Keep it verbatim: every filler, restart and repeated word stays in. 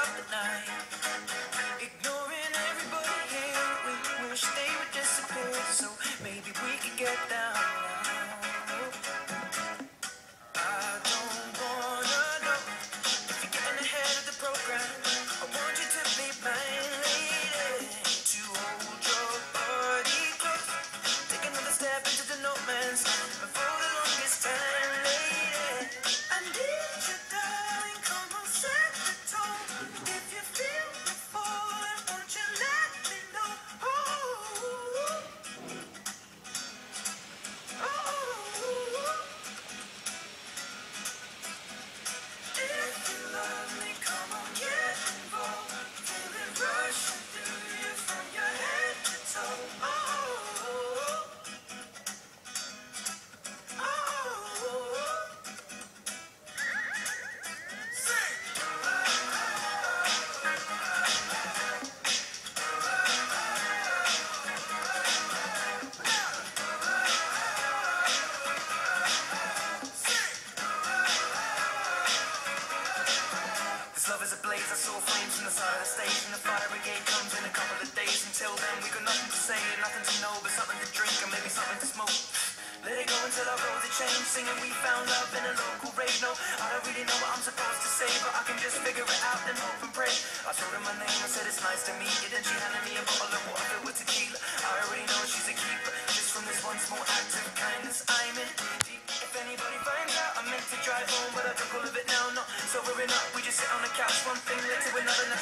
the night. Ignoring everybody here, we wish they would disappear. So maybe we could get down now. I don't wanna know if you're getting ahead of the program. I want you to be mine, lady. To hold your body close. Take another step into the no man's land. And for the longest time, lady, I need you, darling. Come on, set the tone. If you feel me falling, won't you let me know? Oh, oh, oh. If you love me, come on, get involved. Feel it rushing through you from your head to toe. Oh, oh, oh. Sing. This love is a blaze, I saw flames from the side of the stage. And the fire brigade comes in a couple of days. Until then we got nothing to say, nothing to know, but something to drink and maybe something to smoke. Let it go until our roads are changed. Singing we found love in a local rave. No, I don't really know what I'm supposed to say, but I can just figure it out and hope and pray. I told her my name, I said it's nice to meet you. Then she handed me a bottle of water filled with tequila. I already know she's a keeper. Just from this one small act of kindness, I'm in deep. If anybody finds out, I meant to drive home, but I drunk all of it now. Not sobering up, we just sit on the couch. One thing led to another.